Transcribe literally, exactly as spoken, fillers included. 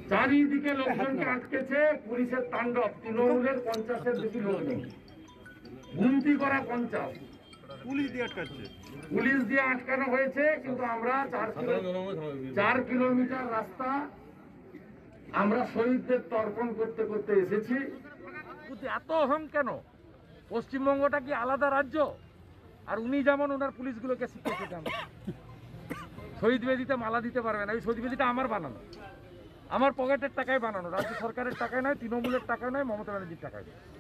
চারিদিকে লোকজনকে আটকেছে, পুলিশের তাণ্ডব, তৃণমূলের পঞ্চাশের বেশি লোক নেই, গুনতি করা পঞ্চাশ, পুলিশ দিয়ে আটকাচ্ছে, পুলিশ দিয়ে আটকানো হয়েছে। কিন্তু আমরা চার চার কিলোমিটার রাস্তা আমরা শহীদদের তর্পণ করতে করতে এসেছি। এত অহং কেন? পশ্চিমবঙ্গটা কি আলাদা রাজ্য? আর উনি যেমন ওনার পুলিশগুলোকে শিখিয়েছে কেন শহীদ বেদিতে মালা দিতে পারবে না? ওই শহীদ বেদিটা আমার বানানো, আমার পকেটের টাকায় বানানো, রাজ্য সরকারের টাকায় নয়, তৃণমূলের টাকায় নয়, মমতা ব্যানার্জির টাকায়।